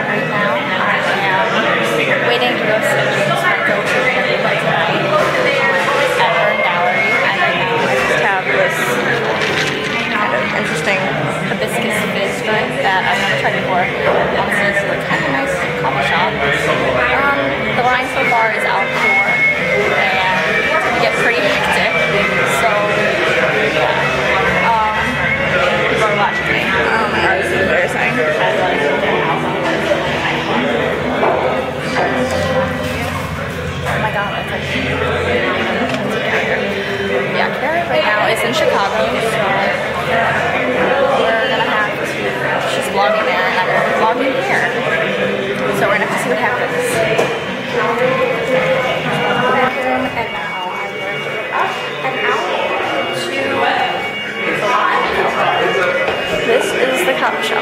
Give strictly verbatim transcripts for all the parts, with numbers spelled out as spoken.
right now. I am waiting to go see James Franco tonight at Burn Gallery, and right now I just have this kind of interesting hibiscus fizz drink that I've never tried before. Honestly, it's a kind of nice coffee shop. Um, the line so far is outdoor, and it's going to get pretty hectic, so yeah. Um, people are watching me. Oh my god, this is embarrassing. Oh my god, that's like... Yeah, Carrie right now is in Chicago, so we're gonna have to... She's vlogging there, and I'm vlogging here. So we're gonna have to see what happens. And now I'm going to go up and out to... This is the coffee shop.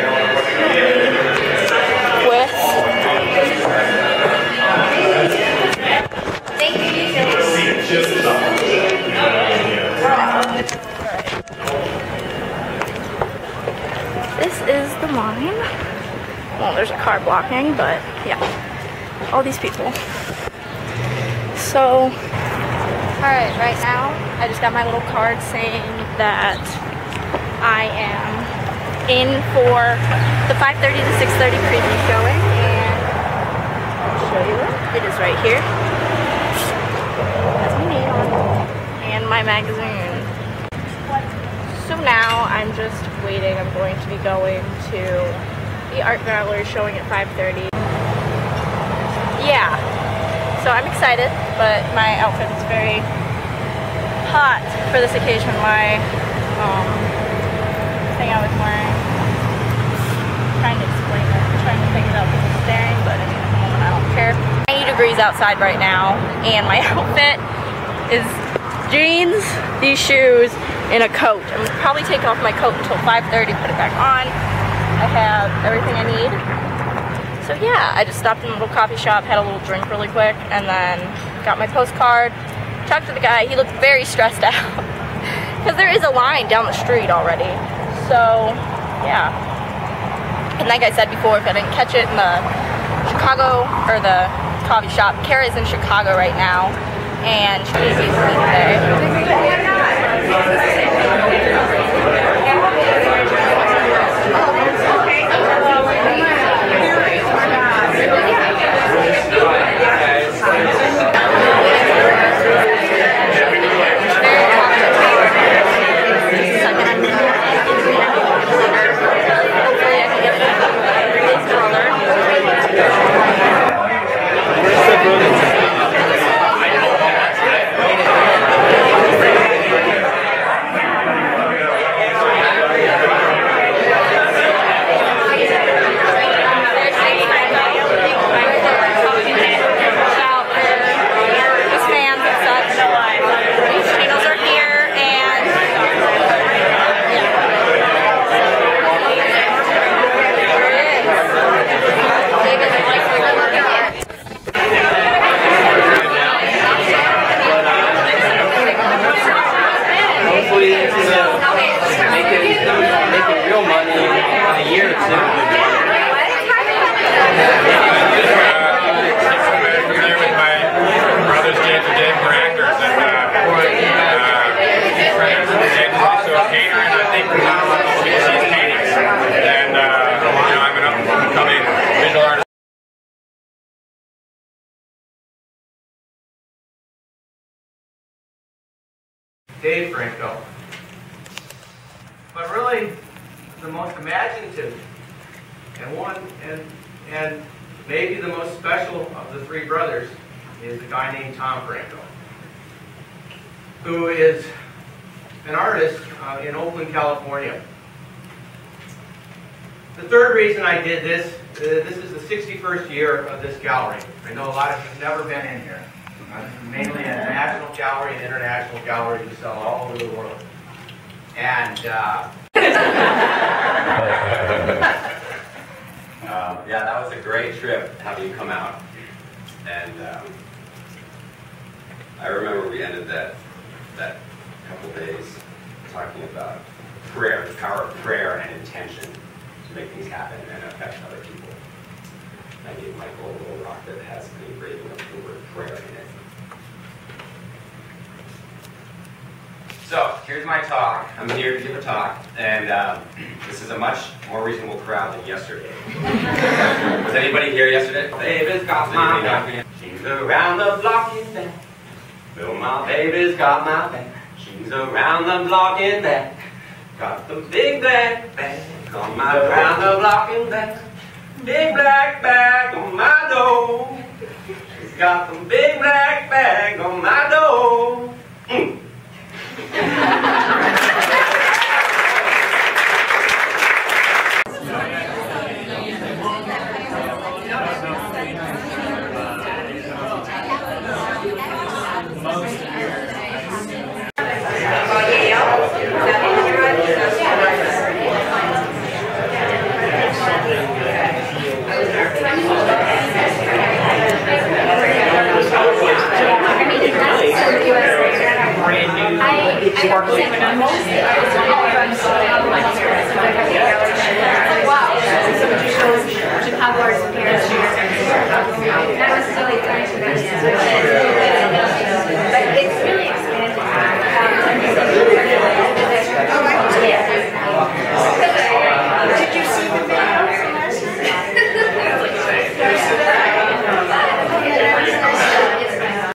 With... Thank you. This is the line. Well, there's a car blocking, but yeah. All these people. So, alright, right now, I just got my little card saying that I am in for the five thirty to six thirty preview showing, and I'll show you it. It is right here. That's my name on it. And my magazine. So now I'm just waiting. I'm going to be going to the art gallery showing at five thirty. Yeah. So I'm excited, but my outfit is very hot for this occasion. My um, thing I was wearing. I'm trying to explain it. I'm trying to pick it up because it's staring, but at the moment I don't care. ninety degrees outside right now, and my outfit is jeans, these shoes, and a coat. I'm gonna probably take off my coat until five thirty, put it back on. I have everything I need. So yeah, I just stopped in a little coffee shop, had a little drink really quick, and then got my postcard, talked to the guy. He looked very stressed out because there is a line down the street already. So yeah. And like I said before, if I didn't catch it in the Chicago, or the coffee shop, Kara's in Chicago right now, and she's busy today. Dave Franco. But really, the most imaginative and one and and maybe the most special of the three brothers is a guy named Tom Franco, who is an artist uh, in Oakland, California. The third reason I did this, uh, this is the sixty-first year of this gallery. I know a lot of you have never been in here. Uh, this is mainly a national gallery and international gallery we sell all over the world. And uh, uh, yeah, that was a great trip having you come out. And um, I remember we ended that that couple days talking about prayer, the power of prayer and intention to make things happen and affect other people. I gave Michael a little rock that has an engraving of the word prayer in it. So, here's my talk. I'm here to give a talk, and um, this is a much more reasonable crowd than yesterday. Was anybody here yesterday? Baby's got my back. She's around the block in back. Well, my baby's got my back. She's around the block in back. Got the big black bag on my round the block in back. Big black bag on my door. She's got the big black bag on my door. Mm. Chicago Arts and Parents. That was so exciting.